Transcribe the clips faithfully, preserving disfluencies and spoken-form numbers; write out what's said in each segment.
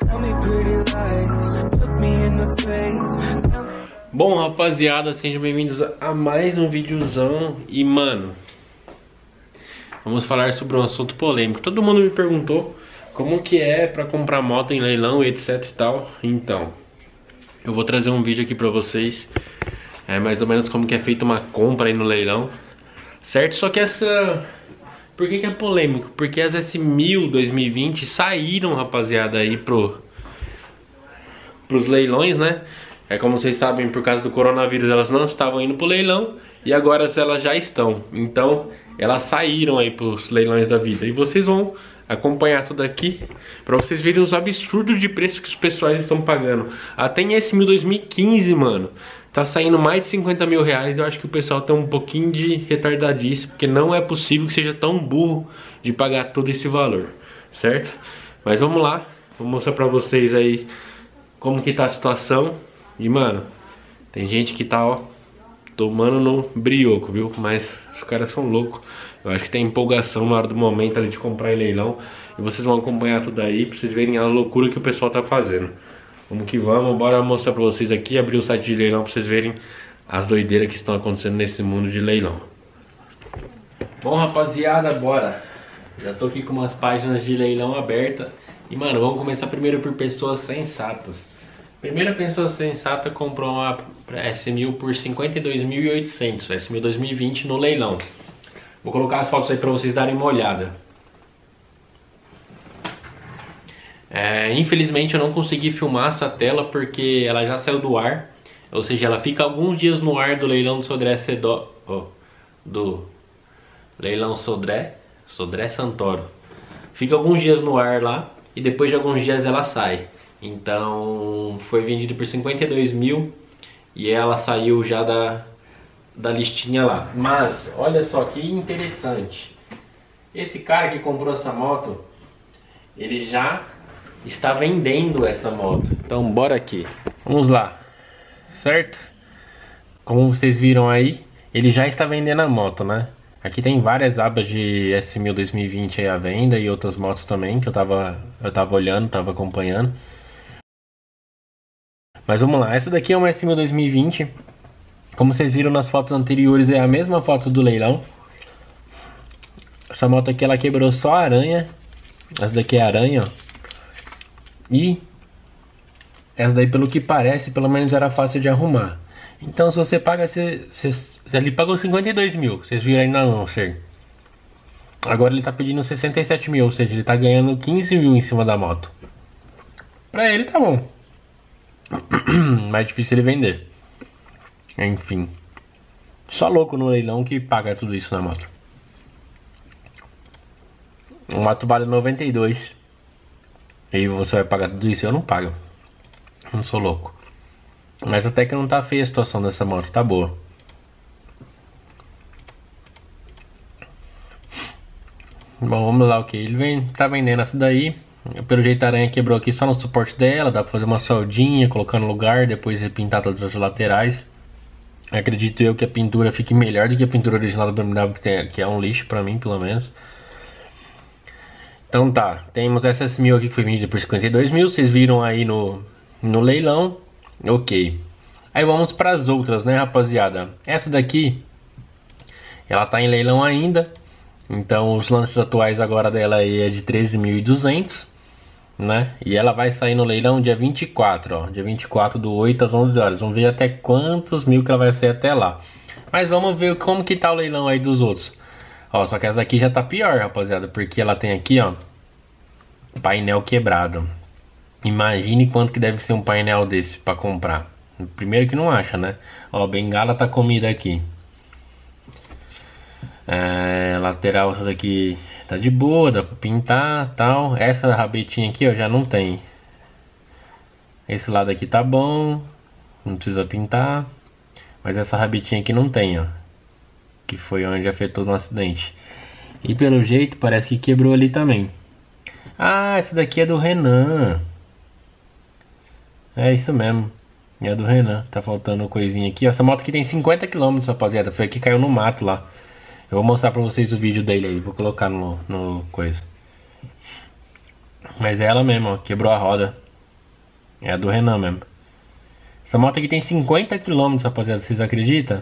Bom, rapaziada, sejam bem-vindos a mais um videozão. E mano, vamos falar sobre um assunto polêmico. Todo mundo me perguntou como que é pra comprar moto em leilão, etc e tal. Então, eu vou trazer um vídeo aqui pra vocês, é mais ou menos como que é feita uma compra aí no leilão, certo? Só que essa... Por que que é polêmico? Porque as S mil dois mil e vinte saíram, rapaziada, aí pro... pros leilões, né? É como vocês sabem, por causa do coronavírus elas não estavam indo pro leilão e agora elas já estão. Então elas saíram aí pros leilões da vida. E vocês vão acompanhar tudo aqui pra vocês verem os absurdos de preço que os pessoais estão pagando. Até em S mil dois mil e quinze, mano, tá saindo mais de cinquenta mil reais. Eu acho que o pessoal tem um pouquinho de retardadice, porque não é possível que seja tão burro de pagar todo esse valor, certo? Mas vamos lá, vou mostrar pra vocês aí como que tá a situação. E mano, tem gente que tá, ó, tomando no brioco, viu? Mas os caras são loucos. Eu acho que tem empolgação na hora do momento ali de comprar em leilão. E vocês vão acompanhar tudo aí pra vocês verem a loucura que o pessoal tá fazendo. Vamos que vamos, bora mostrar pra vocês aqui. Abrir o site de leilão pra vocês verem as doideiras que estão acontecendo nesse mundo de leilão. Bom, rapaziada, bora. Já tô aqui com umas páginas de leilão abertas. E mano, vamos começar primeiro por pessoas sensatas. Primeira pessoa sensata comprou uma S mil por cinquenta e dois mil e oitocentos, S mil dois mil e vinte no leilão. Vou colocar as fotos aí pra vocês darem uma olhada. É, infelizmente eu não consegui filmar essa tela porque ela já saiu do ar. Ou seja, ela fica alguns dias no ar do leilão do Sodré Cedó, oh, do leilão Sodré, Sodré Santoro. Fica alguns dias no ar lá e depois de alguns dias ela sai. Então foi vendido por cinquenta e dois mil e ela saiu já da, da listinha lá. Mas olha só que interessante, esse cara que comprou essa moto, ele já está vendendo essa moto. Então bora aqui, vamos lá, certo? Como vocês viram aí, ele já está vendendo a moto, né? Aqui tem várias abas de S mil dois mil e vinte aí à venda e outras motos também que eu tava, eu tava olhando, tava acompanhando. Mas vamos lá, essa daqui é uma S mil dois mil e vinte. Como vocês viram nas fotos anteriores, é a mesma foto do leilão. Essa moto aqui ela quebrou só a aranha. Essa daqui é a aranha, ó. E essa daí, pelo que parece, pelo menos era fácil de arrumar. Então se você paga, você, você, ele pagou cinquenta e dois mil, vocês viram aí na anúncio. Agora ele tá pedindo sessenta e sete mil, ou seja, ele tá ganhando quinze mil em cima da moto. Pra ele tá bom. Mais difícil ele vender. Enfim, só louco no leilão que paga tudo isso na moto. O moto vale noventa e dois e você vai pagar tudo isso? Eu não pago. Não sou louco. Mas até que não tá feia a situação dessa moto, tá boa. Bom, vamos lá, ok. Ele vem, tá vendendo essa daí. Pelo jeito a aranha quebrou aqui só no suporte dela. Dá pra fazer uma soldinha, colocar no lugar, depois repintar todas as laterais. Acredito eu que a pintura fique melhor do que a pintura original da B M W, que, tem, que é um lixo pra mim, pelo menos. Então tá, temos essa S mil aqui que foi vendida por cinquenta e dois mil. Vocês viram aí no, no leilão. Ok. Aí vamos para as outras, né, rapaziada. Essa daqui, ela tá em leilão ainda. Então os lances atuais agora dela aí é de treze mil e duzentos, né? E ela vai sair no leilão dia vinte e quatro, ó. Dia vinte e quatro do oito às onze horas. Vamos ver até quantos mil que ela vai sair até lá. Mas vamos ver como que tá o leilão aí dos outros. Ó, só que essa aqui já tá pior, rapaziada. Porque ela tem aqui, ó, painel quebrado. Imagine quanto que deve ser um painel desse pra comprar. Primeiro que não acha, né? Ó, bengala tá comida aqui. É, lateral essa daqui tá de boa, dá pra pintar, tal. Essa rabetinha aqui, ó, já não tem. Esse lado aqui tá bom, não precisa pintar. Mas essa rabetinha aqui não tem, ó, que foi onde afetou no acidente. E pelo jeito parece que quebrou ali também. Ah, essa daqui é do Renan. É isso mesmo, é do Renan. Tá faltando coisinha aqui, ó. Essa moto aqui tem cinquenta quilômetros, rapaziada. Foi aqui que caiu no mato lá. Eu vou mostrar pra vocês o vídeo dele aí. Vou colocar no, no coisa. Mas é ela mesmo, ó. Quebrou a roda. É a do Renan mesmo. Essa moto aqui tem cinquenta quilômetros, rapaziada, vocês acreditam?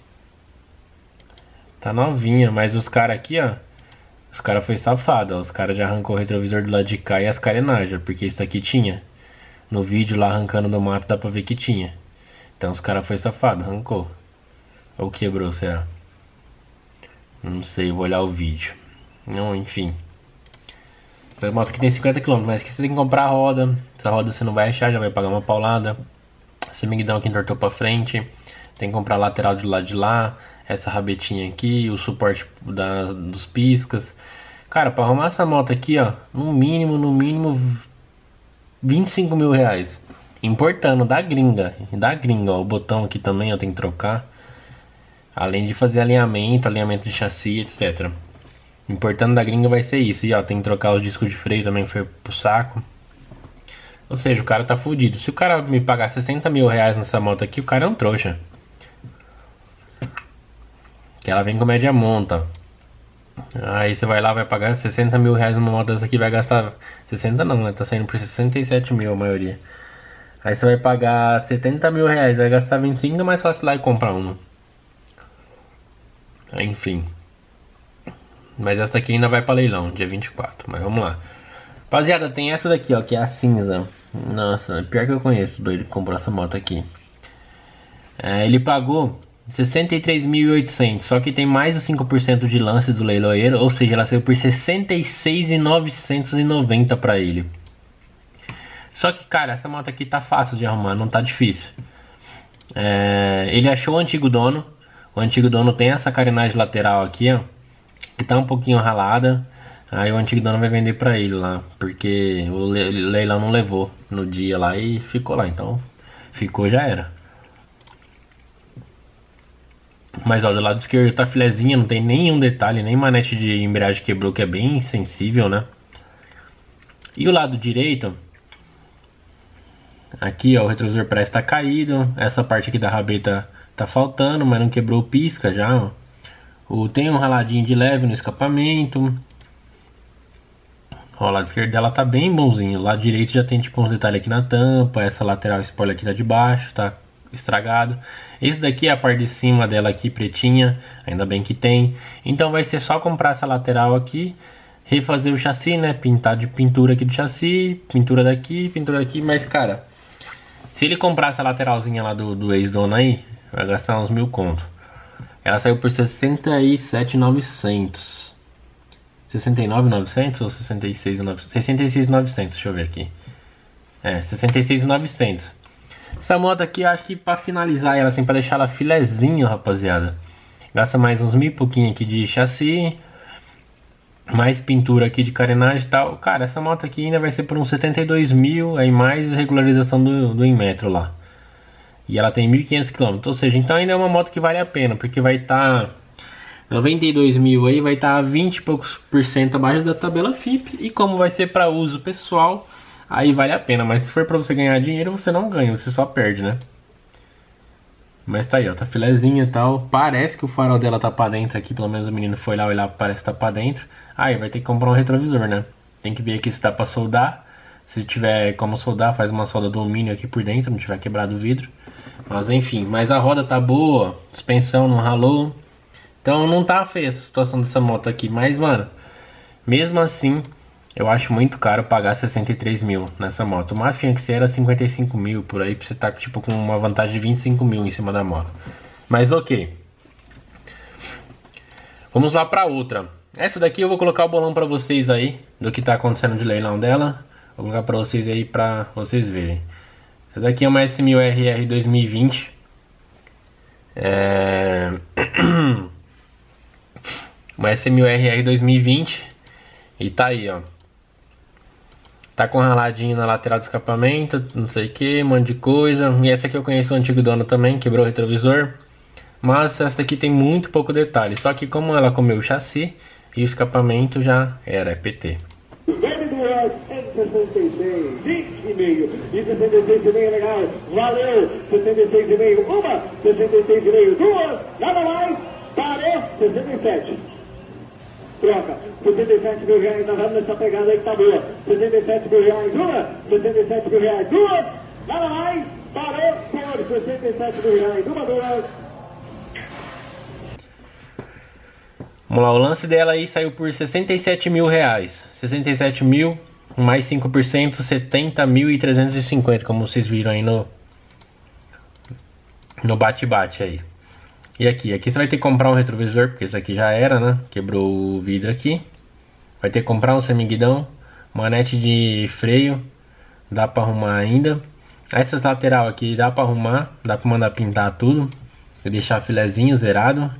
Tá novinha, mas os caras aqui, ó, os caras foi safado, ó. Os caras já arrancou o retrovisor do lado de cá e as carenagens, porque isso aqui tinha. No vídeo lá arrancando do mato dá pra ver que tinha. Então os caras foi safado, arrancou. Ou quebrou, será? Não sei, vou olhar o vídeo. Não, enfim. Essa moto aqui tem cinquenta quilômetros, mas aqui você tem que comprar a roda. Essa roda você não vai achar, já vai pagar uma paulada. Esse miguidão aqui entortou pra frente. Tem que comprar a lateral do lado de lá. Essa rabetinha aqui, o suporte da, dos piscas. Cara, pra arrumar essa moto aqui, ó, no mínimo, no mínimo vinte e cinco mil reais. Importando da gringa. Da gringa, ó, o botão aqui também, ó, tem que trocar. Além de fazer alinhamento, alinhamento de chassi, etcétera. Importando da gringa vai ser isso. E ó, tem que trocar os discos de freio também, foi pro saco. Ou seja, o cara tá fudido. Se o cara me pagar sessenta mil reais nessa moto aqui, o cara é um trouxa. Que ela vem com média monta. Aí você vai lá, vai pagar sessenta mil reais numa moto dessa aqui, vai gastar... sessenta não, né? Tá saindo por sessenta e sete mil a maioria. Aí você vai pagar setenta mil reais, vai gastar vinte e cinco, é mais fácil ir lá e comprar uma. Enfim. Mas essa daqui ainda vai pra leilão, dia vinte e quatro. Mas vamos lá. Rapaziada, tem essa daqui, ó, que é a cinza. Nossa, pior que eu conheço, doido que comprou essa moto aqui. É, ele pagou sessenta e três mil e oitocentos, só que tem mais de cinco por cento de lance do leiloeiro, ou seja, ela saiu por sessenta e seis mil novecentos e noventa pra ele. Só que, cara, essa moto aqui tá fácil de arrumar, não tá difícil. É, ele achou o antigo dono. O antigo dono tem essa carenagem lateral aqui, ó, que tá um pouquinho ralada. Aí o antigo dono vai vender pra ele lá, porque o leilão não levou no dia lá e ficou lá. Então, ficou, já era. Mas ó, do lado esquerdo tá filezinha, não tem nenhum detalhe, nem manete de embreagem quebrou, que é bem sensível, né? E o lado direito, aqui ó, o retrovisor parece estar tá caído. Essa parte aqui da rabeta tá faltando, mas não quebrou o pisca já, ó. O, tem um raladinho de leve no escapamento. Ó, o lado esquerdo dela tá bem bonzinho. O lado direito já tem tipo uns detalhes aqui na tampa. Essa lateral spoiler aqui tá de baixo, tá estragado. Esse daqui é a parte de cima dela aqui, pretinha. Ainda bem que tem. Então vai ser só comprar essa lateral aqui, refazer o chassi, né? Pintar de pintura aqui do chassi, pintura daqui, pintura daqui. Mas, cara, se ele comprar essa lateralzinha lá do, do ex-dono aí, vai gastar uns mil conto. Ela saiu por sessenta e sete mil e novecentos. sessenta e nove mil e novecentos ou sessenta e seis mil e novecentos? sessenta e seis mil e novecentos, deixa eu ver aqui. É, sessenta e seis mil e novecentos. Essa moto aqui, eu acho que pra finalizar ela, assim, pra deixar ela filezinho, rapaziada, gasta mais uns mil e pouquinho aqui de chassi, mais pintura aqui de carenagem e tal. Cara, essa moto aqui ainda vai ser por uns setenta e dois mil, aí mais regularização do, do Inmetro lá. E ela tem mil e quinhentos quilômetros, ou seja, então ainda é uma moto que vale a pena, porque vai estar... Tá noventa e dois mil aí, vai estar tá vinte e poucos por cento abaixo da tabela F I P. E como vai ser para uso pessoal, aí vale a pena. Mas se for para você ganhar dinheiro, você não ganha, você só perde, né? Mas tá aí, ó, tá filezinha e tal. Parece que o farol dela tá pra dentro aqui, pelo menos o menino foi lá olhar, parece que tá pra dentro. Aí vai ter que comprar um retrovisor, né? Tem que ver aqui se dá pra soldar. Se tiver como soldar, faz uma solda de alumínio aqui por dentro, não tiver quebrado o vidro. Mas enfim, mas a roda tá boa, suspensão não ralou. Então não tá feia essa situação dessa moto aqui. Mas, mano, mesmo assim, eu acho muito caro pagar sessenta e três mil nessa moto. O máximo que tinha que ser era cinquenta e cinco mil por aí, pra você tá tipo com uma vantagem de vinte e cinco mil em cima da moto. Mas ok. Vamos lá pra outra. Essa daqui eu vou colocar o bolão pra vocês aí, do que tá acontecendo de leilão dela. Vou colocar pra vocês aí pra vocês verem. Essa daqui é uma S mil R R dois mil e vinte. É... uma S mil R R dois mil e vinte. E tá aí, ó. Tá com um raladinho na lateral do escapamento, não sei o que, um monte de coisa. E essa aqui eu conheço o antigo dono também, quebrou o retrovisor. Mas essa aqui tem muito pouco detalhe. Só que como ela comeu o chassi e o escapamento já era, é P T. sessenta e seis, vinte e meio, e sessenta e seis e meio, legal, valeu, sessenta e seis e meio, uma, sessenta e seis e meio, duas, nada mais, parou, sessenta e sete. Troca, sessenta e sete mil reais, nós vamos nessa pegada aí que tá boa. sessenta e sete mil reais, uma, sessenta e sete mil reais, duas, Nada mais, parou por sessenta e sete mil reais. Uma, duas. Vamos lá, o lance dela aí saiu por sessenta e sete mil reais. sessenta e sete mil, mais cinco por cento, setenta mil e trezentos e cinquenta, como vocês viram aí no no bate-bate aí. E aqui, aqui você vai ter que comprar um retrovisor, porque esse aqui já era, né? Quebrou o vidro aqui. Vai ter que comprar um semiguidão, manete de freio, dá pra arrumar ainda. Essas lateral aqui dá pra arrumar, dá pra mandar pintar tudo e deixar filezinho zerado.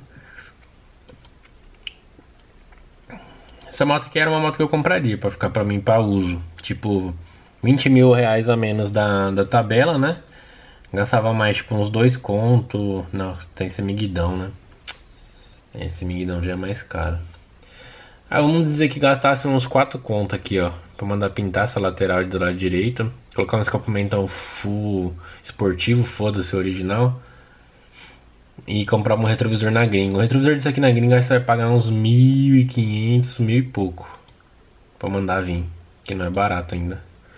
Essa moto aqui era uma moto que eu compraria pra ficar pra mim pra uso. Tipo, vinte mil reais a menos da, da tabela, né? Gastava mais, tipo, uns dois conto. Não, tem semiguidão, né? Esse semiguidão já é mais caro. Ah, vamos dizer que gastasse uns quatro conto aqui, ó. Pra mandar pintar essa lateral do lado direito. Colocar um escapamentão full esportivo, foda-se, original. E comprar um retrovisor na gringa. O retrovisor disso aqui na gringa você vai pagar uns mil e quinhentos, mil e pouco. Pra mandar vir. Que não é barato ainda.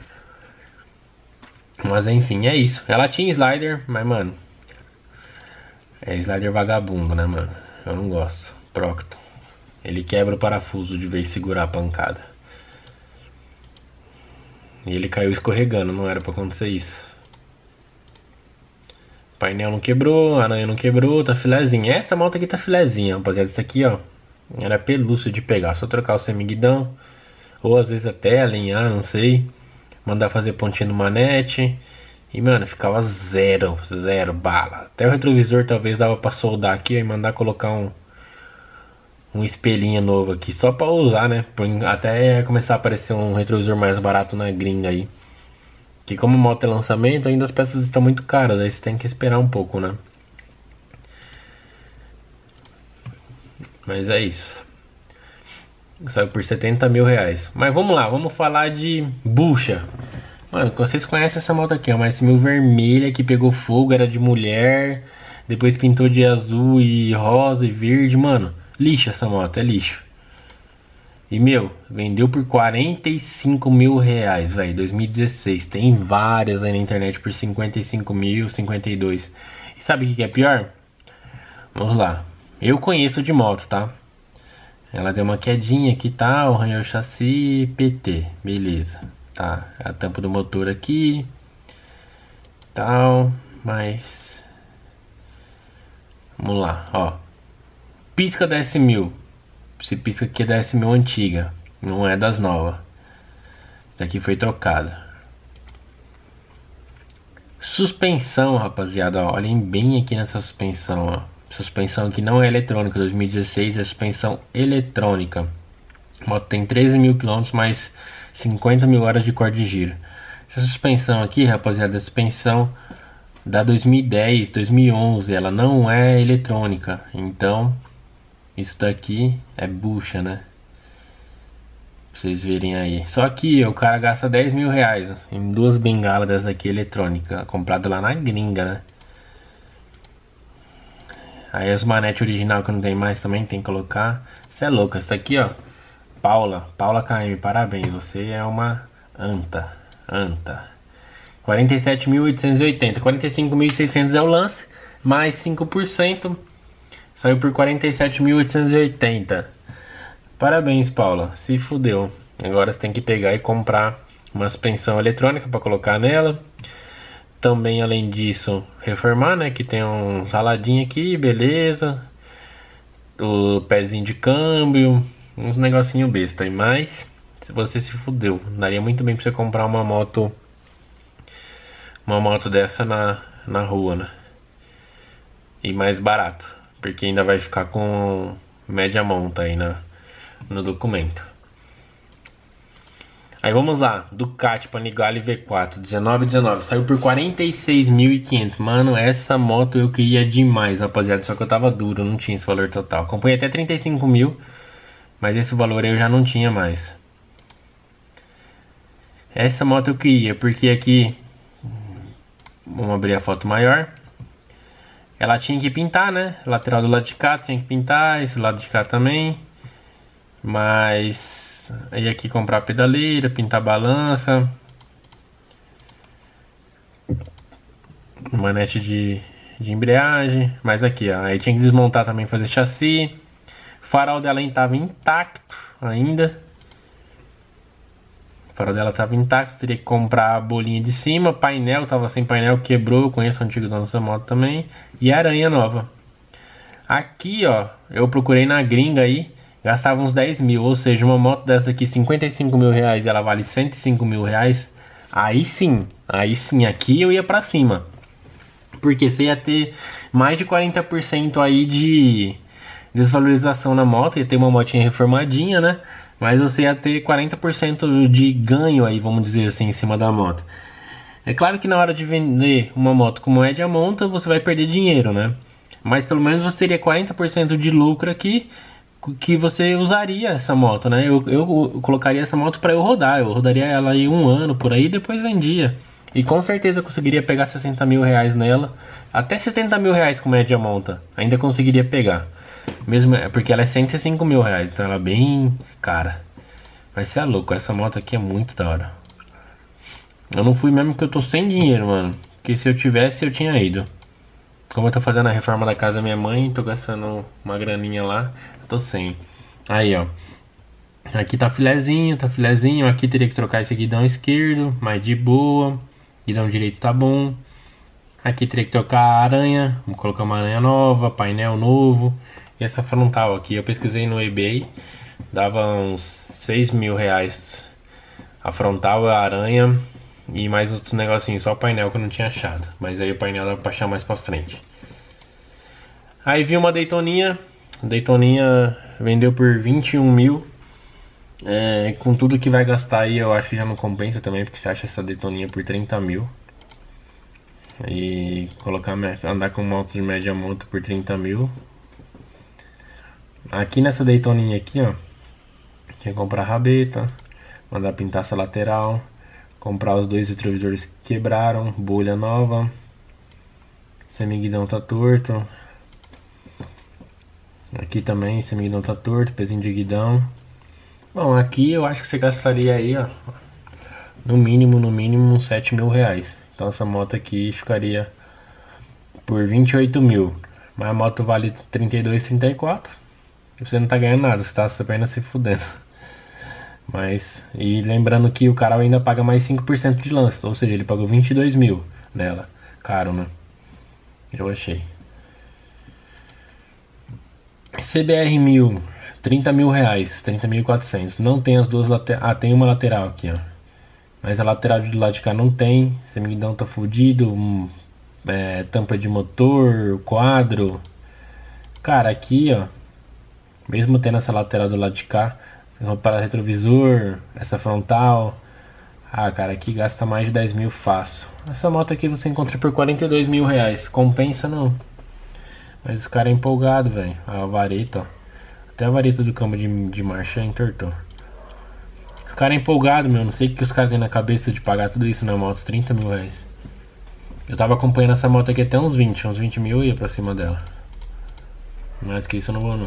Mas enfim, é isso. Ela tinha slider, mas mano, é slider vagabundo, né, mano? Eu não gosto. Procton. Ele quebra o parafuso de vez de segurar a pancada. E ele caiu escorregando, não era pra acontecer isso. Painel não quebrou, a aranha não quebrou, tá filezinha. Essa moto aqui tá filezinha, rapaziada. Isso aqui, ó, era pelúcio de pegar. Só trocar o semiguidão, ou às vezes até alinhar, não sei. Mandar fazer pontinha no manete. E, mano, ficava zero, zero bala. Até o retrovisor talvez dava pra soldar aqui e mandar colocar um um espelhinho novo aqui, só pra usar, né? Até começar a aparecer um retrovisor mais barato na gringa aí. Que como moto é lançamento, ainda as peças estão muito caras, aí você tem que esperar um pouco, né? Mas é isso. Saiu por setenta mil reais. Mas vamos lá, vamos falar de bucha. Mano, vocês conhecem essa moto aqui, ó, uma S mil vermelha que pegou fogo, era de mulher. Depois pintou de azul e rosa e verde, mano. Lixo essa moto, é lixo. E meu, vendeu por quarenta e cinco mil reais, velho, dois mil e dezesseis. Tem várias aí na internet por cinquenta e cinco mil, cinquenta e dois. E sabe o que que é pior? Vamos lá. Eu conheço de moto, tá? Ela deu uma quedinha aqui, tá? Arranhou o chassi, P T, beleza. Tá, a tampa do motor aqui, tal, mas... Vamos lá, ó. Pisca da S mil. Esse pisca aqui é da S mil antiga, não é das novas. Essa aqui foi trocada. Suspensão, rapaziada, ó, olhem bem aqui nessa suspensão, ó. Suspensão que não é eletrônica, dois mil e dezesseis é suspensão eletrônica. A moto tem treze mil quilômetros, mais cinquenta mil horas de corda de giro. Essa suspensão aqui, rapaziada, é suspensão da dois mil e dez, dois mil e onze, ela não é eletrônica. Então, isso daqui é bucha, né? Pra vocês verem aí. Só que o cara gasta dez mil reais em duas bengalas dessa aqui eletrônica, comprada lá na gringa, né? Aí as manetes original que não tem mais também tem que colocar. Você é louca, essa aqui, ó, Paula, Paula K M, parabéns, você é uma anta, anta. quarenta e sete mil oitocentos e oitenta, quarenta e cinco mil e seiscentos é o lance, mais cinco por cento, saiu por quarenta e sete mil oitocentos e oitenta. Parabéns, Paula, se fudeu. Agora você tem que pegar e comprar uma suspensão eletrônica para colocar nela. Também, além disso, reformar, né? Que tem um saladinho aqui, beleza. O pezinho de câmbio, uns negocinho besta. E mais, se você se fudeu, daria muito bem pra você comprar uma moto, uma moto dessa na, na rua, né? E mais barato, porque ainda vai ficar com média monta aí na, no documento. Aí vamos lá, Ducati Panigale V quatro, dezenove dezenove, saiu por quarenta e seis mil e quinhentos. Mano, essa moto eu queria demais, rapaziada, só que eu tava duro, não tinha esse valor total. Acompanhei até trinta e cinco mil, mas esse valor aí eu já não tinha mais. Essa moto eu queria, porque aqui, vamos abrir a foto maior. Ela tinha que pintar, né? Lateral do lado de cá tinha que pintar, esse lado de cá também. Mas... aí aqui comprar pedaleira, pintar balança. manete de, de embreagem, mas aqui, ó, aí tinha que desmontar também, fazer chassi. O farol dela estava intacto ainda. O farol dela estava intacto, teria que comprar a bolinha de cima. Painel, tava sem painel, quebrou. Eu conheço o antigo dono dessa moto também. E a aranha nova. Aqui, ó, eu procurei na gringa aí, gastava uns dez mil. Ou seja, uma moto dessa aqui, cinquenta e cinco mil reais, e ela vale cento e cinco mil reais. Aí sim, aí sim, aqui eu ia pra cima. Porque você ia ter mais de quarenta por cento aí de desvalorização na moto. Ia ter uma motinha reformadinha, né? Mas você ia ter quarenta por cento de ganho aí, vamos dizer assim, em cima da moto. É claro que na hora de vender uma moto com média monta, você vai perder dinheiro, né? Mas pelo menos você teria quarenta por cento de lucro aqui, que você usaria essa moto, né? Eu, eu colocaria essa moto para eu rodar. Eu rodaria ela aí um ano por aí, depois vendia. E com certeza eu conseguiria pegar sessenta mil reais nela. Até setenta mil reais com média monta. Ainda conseguiria pegar. Mesmo, porque ela é cento e cinco mil reais, então ela é bem cara. Mas você é louco, essa moto aqui é muito da hora. Eu não fui mesmo porque eu tô sem dinheiro, mano. Porque se eu tivesse, eu tinha ido. Como eu tô fazendo a reforma da casa da minha mãe, tô gastando uma graninha lá, eu tô sem. Aí, ó. Aqui tá filezinho, tá filezinho. Aqui teria que trocar esse guidão esquerdo, mas de boa. Guidão direito tá bom. Aqui teria que trocar a aranha, vamos colocar uma aranha nova, painel novo. E essa frontal aqui, eu pesquisei no eBay, dava uns seis mil reais a frontal, a aranha e mais outros negocinhos, só o painel que eu não tinha achado. Mas aí o painel dá pra achar mais pra frente. Aí vi uma Daytoninha, Daytoninha vendeu por vinte e um mil. É, com tudo que vai gastar aí eu acho que já não compensa também, porque você acha essa Daytoninha por trinta mil. E colocar, andar com moto de média monta por trinta mil. Aqui nessa Daytoninha aqui, ó, tinha que comprar rabeta, mandar pintar essa lateral, comprar os dois retrovisores que quebraram, bolha nova, semiguidão tá torto. Aqui também, semiguidão tá torto, pezinho de guidão. Bom, aqui eu acho que você gastaria aí, ó, no mínimo, no mínimo uns sete mil reais. Então essa moto aqui ficaria por vinte e oito mil. Mas a moto vale trinta e dois, trinta e quatro. Você não tá ganhando nada, você tá apenas se fudendo. Mas, e lembrando que o cara ainda paga mais cinco por cento de lance. Ou seja, ele pagou vinte e dois mil nela. Caro, né? Eu achei. C B R mil, trinta mil reais, trinta mil e quatrocentos. Não tem as duas laterais. Ah, tem uma lateral aqui, ó. Mas a lateral do lado de cá não tem. Semiguidão tá fudido. Um, é, tampa de motor, quadro. Cara, aqui, ó. Mesmo tendo essa lateral do lado de cá, para retrovisor, essa frontal. Ah, cara, aqui gasta mais de dez mil fácil. Essa moto aqui você encontra por quarenta e dois mil reais. Compensa não. Mas os caras é empolgado, velho. A vareta, ó. Até a vareta do câmbio de, de marcha entortou. Os caras é empolgado, meu. Não sei o que os caras têm na cabeça de pagar tudo isso na moto. trinta mil reais. Eu tava acompanhando essa moto aqui até uns vinte. Uns vinte mil eu ia pra cima dela. Mais que isso eu não vou não.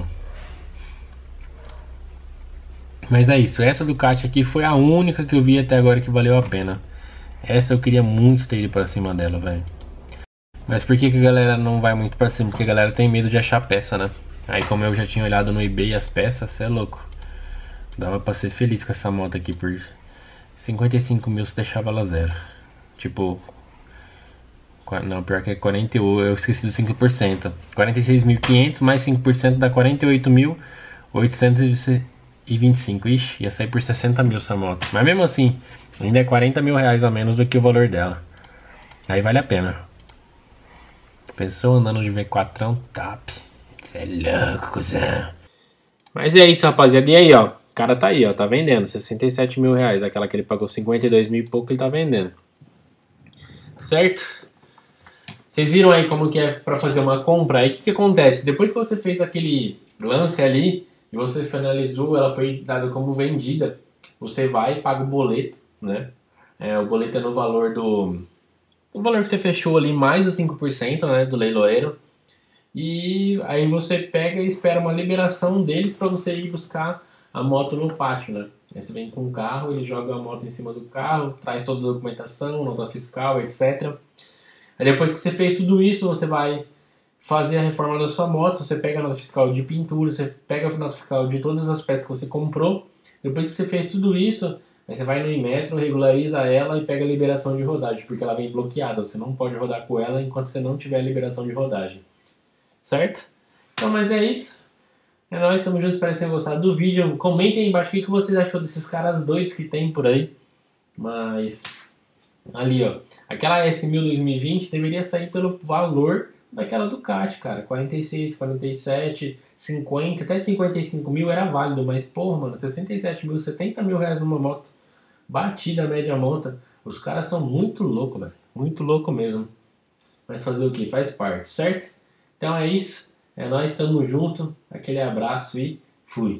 Mas é isso, essa Ducati aqui foi a única que eu vi até agora que valeu a pena. Essa eu queria muito ter ido pra cima dela, velho. Mas por que que a galera não vai muito pra cima? Porque a galera tem medo de achar peça, né? Aí como eu já tinha olhado no eBay as peças, cê é louco. Dava pra ser feliz com essa moto aqui por cinquenta e cinco mil, você deixava ela zero. Tipo... Não, pior que é quarenta e oito, eu esqueci dos cinco por cento. quarenta e seis mil e quinhentos mais cinco por cento dá quarenta e oito mil oitocentos e vinte e cinco. Ixi, ia sair por sessenta mil essa moto. Mas mesmo assim, ainda é quarenta mil reais a menos do que o valor dela. Aí vale a pena. Pensou andando de V quatro top. Cê é louco, cuzão. Mas é isso, rapaziada. E aí, ó. O cara tá aí, ó. Tá vendendo. sessenta e sete mil reais. Aquela que ele pagou cinquenta e dois mil e pouco, ele tá vendendo. Certo? Vocês viram aí como que é pra fazer uma compra? Aí o que que acontece? Depois que você fez aquele lance ali e você finalizou, ela foi dada como vendida, você vai e paga o boleto, né? É, o boleto é no valor do... O valor que você fechou ali, mais os cinco por cento, né, do leiloeiro. E aí você pega e espera uma liberação deles para você ir buscar a moto no pátio, né? Aí você vem com o carro, ele joga a moto em cima do carro, traz toda a documentação, nota fiscal, etcétera. Aí depois que você fez tudo isso, você vai fazer a reforma da sua moto, você pega a nota fiscal de pintura, você pega a nota fiscal de todas as peças que você comprou. Depois que você fez tudo isso, aí você vai no Inmetro, regulariza ela e pega a liberação de rodagem, porque ela vem bloqueada, você não pode rodar com ela enquanto você não tiver a liberação de rodagem. Certo? Então, mas é isso. É nóis, estamos juntos, espero que vocês tenham gostado do vídeo. Comentem aí embaixo o que vocês achou desses caras doidos que tem por aí. Mas, ali ó, aquela S mil dois mil e vinte deveria sair pelo valor daquela Ducati, cara. quarenta e seis, quarenta e sete, cinquenta, até cinquenta e cinco mil era válido. Mas, porra, mano, sessenta e sete mil, setenta mil reais numa moto batida, média monta. Os caras são muito loucos, velho. Muito louco mesmo. Mas fazer o que? Faz parte, certo? Então é isso. É nóis, estamos junto. Aquele abraço e fui.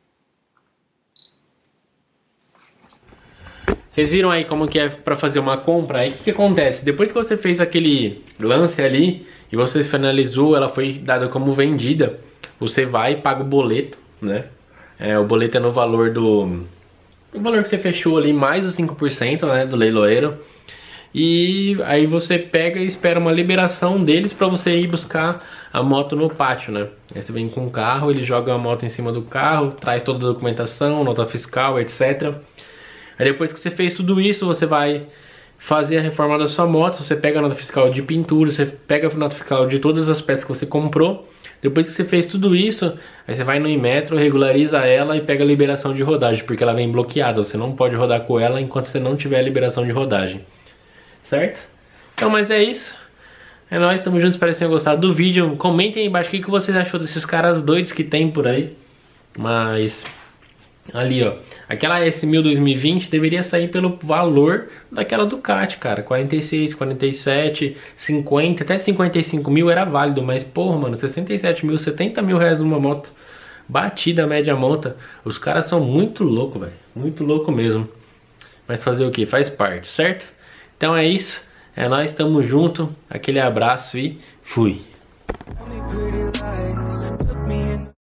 Vocês viram aí como que é para fazer uma compra? Aí o que, que acontece? Depois que você fez aquele lance ali e você finalizou, ela foi dada como vendida, você vai e paga o boleto, né? É, o boleto é no valor do... o valor que você fechou ali, mais os cinco por cento, né, do leiloeiro. E aí você pega e espera uma liberação deles para você ir buscar a moto no pátio, né? Aí você vem com o carro, ele joga a moto em cima do carro, traz toda a documentação, nota fiscal, etcétera. Aí depois que você fez tudo isso, você vai fazer a reforma da sua moto, você pega a nota fiscal de pintura, você pega a nota fiscal de todas as peças que você comprou. Depois que você fez tudo isso, aí você vai no Inmetro, regulariza ela e pega a liberação de rodagem, porque ela vem bloqueada, você não pode rodar com ela enquanto você não tiver a liberação de rodagem. Certo? Então, mas é isso. É nóis, estamos juntos, espero que tenham gostado do vídeo. Comentem aí embaixo o que vocês achou desses caras doidos que tem por aí. Mas... ali ó, aquela S mil dois mil e vinte deveria sair pelo valor daquela Ducati, cara. Quarenta e seis, quarenta e sete, cinquenta, até cinquenta e cinco mil era válido. Mas porra, mano, sessenta e sete mil, setenta mil reais numa moto batida, média monta. Os caras são muito loucos, velho. Muito louco mesmo. Mas fazer o que? Faz parte, certo? Então é isso. É nóis, tamo junto. Aquele abraço e fui.